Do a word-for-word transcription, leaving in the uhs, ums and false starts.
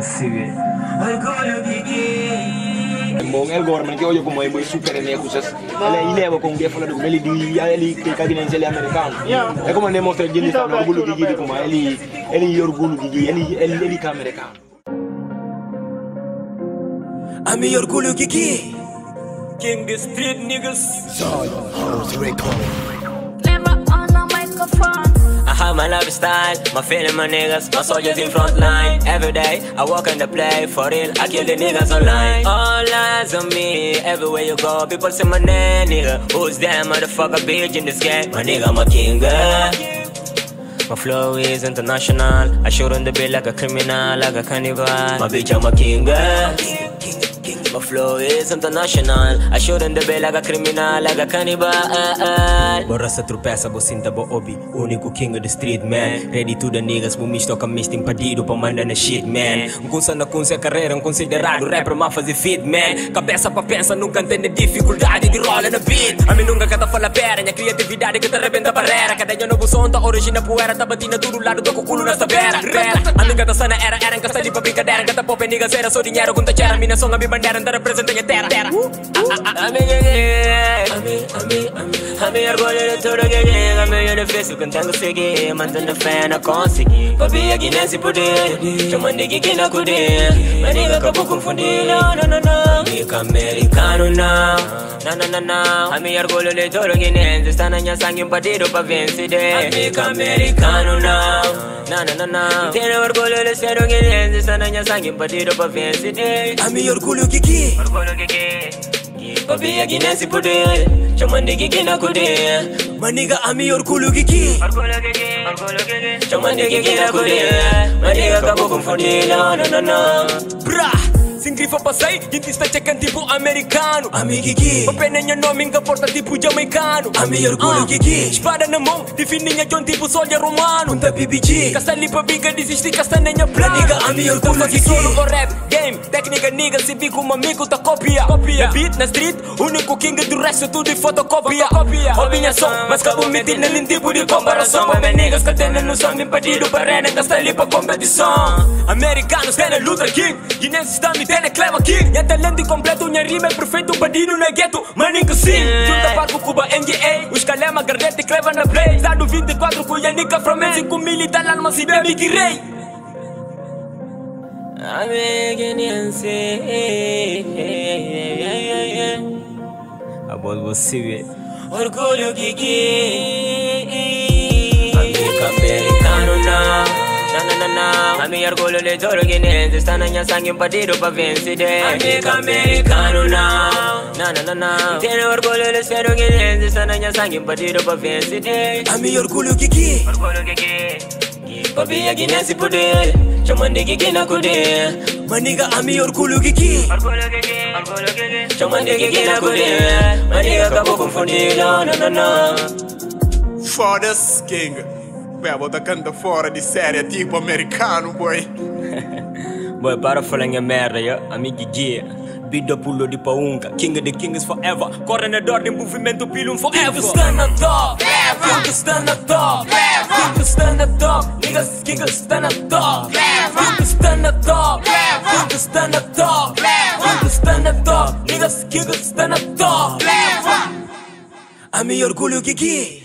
sigue. Orgulho Gigi. Bom, el government que hoje como é super negocios, ele leva com dia falando ele de ele que canadense ele americano. É como ele mostra ele está no orgulho Gigi como ele ele orgulho Gigi, ele ele ele americano. A mi orgulho Gigi. King the street niggas. Never on a microphone. I have my lifestyle, my feeling, my niggas, my soldiers in front line. Every day, I walk in the play, for real, I kill the niggas online. All eyes on me, everywhere you go, people say my name, nigga. Who's that motherfucker bitch in this game? My nigga, my king, girl. My flow is international, I shoot on the beat like a criminal, like a cannibal. My bitch, I'm a king, girl. My flow is international, I shoot on the beat like a criminal, like a cannibal. Borrasa tropeça, bo sinta bo obi, único king of the street, man. Ready to the niggas, bo misto com misto impedido pra mandar na shit, man. Um kunsa na kunsa carreira, um considerado rapper, mas fazer fit, man. Cabeça pra pensar, nunca entende dificuldade de rola na beat. A mim nunca cata fala pera, minha criatividade que te arrebenta barreira. Cada dia novo som, tá origina poeira, tá batendo tudo lado, tô com o culo nessa beira. A minha cata sana era, era, encasta ali pra brincadeira. Cata pop, niggas era só dinheiro, conta chera. Minha som, a minha bandeira, não representa minha terra. A minha gege, a minha, a minha, a minha orgulho de tudo que diga. A minha difícil, cantando seguir, mantendo fé, não consegui. Papi, aqui nesse poder, chamando de que não cuidei. Mas nigga acabou confundindo, não, não, não. Amiga americano, não. Não, não, não, não. A minha orgulho de tudo guinense está na minha sangue um partido pra vencer. Amiga americano, não. Não, não, não, não. Tenho orgulho de ser um guinense está na minha sangue um partido pra vencer. A minha orgulho Gigi. Orgulho Gigi. Papi, aqui nesse poder, chamando de Gigi na cudeia. Maniga, a minha orgulho Gigi. Orgulho Gigi. Orgulho Gigi. Chamando de Gigi na cudeia. Maniga, acabou confundindo, não, não, não. Bra! Sem grifa passei, gente está checando tipo americano. Ami Gigi, o pena nome nunca porta tipo jamaicano. Ami orgulho Gigi, espada na mão, defininha John tipo soldier romano. Punta B B G, casta lipa bica, desistir casta nenha plana. Nigga, ami orgulho Gigi. Solo o rap, game, técnica nigga, se vi como amigo tá copia. Copia, na beat, na street, único king do resto tudo de fotocopia. Copia, minha som, mas cabo meter nele tipo de comparação. Pra minha niggas que tem no som, impedido para rena, casta lipa competição. Americanos tem Luther King, guinenses está me tem clever king. Minha talento completo, minha rima é perfeito, bandido na gueto, maninho sim. Junta Parco, Cuba, N G A, os calema, Gardete, clever na play. Estado vinte e quatro, Cuianica, from cinco mil e tal, alma, se bebe que rei. A bola você vê. Orgulho Gigi. Amigo americano, não. Não, não, não, não. A minha orgulho de todo guinense está na minha sangue um partido pra vencer. Amigo americano, não. Não, não, não, não. Tenho orgulho de ser um guinense, está na minha sangue um partido pra vencer. A minha orgulho Gigi. Orgulho Gigi. Papi, aqui nesse poder, chamando de Gigi na cudeia. Maniga, a minha orgulho Gigi. Orgulho Gigi. Orgulho Gigi. Chamando de Gigi na cudeia. Maniga, acabou confundindo, não, não, não. Foda-se, King. Beh, bota canta fora de série, tipo americano, boy. Boy, para falar minha merda, yo. Amigo Gigi. Vida pulo de paunca, king of the kings forever. Coordenador de movimento pilum forever. King está na top, king está na top, king está na top, niggas, king está na top, king está na top, king está na top, king está na top, niggas, king está na top. A minha orgulho Gigi.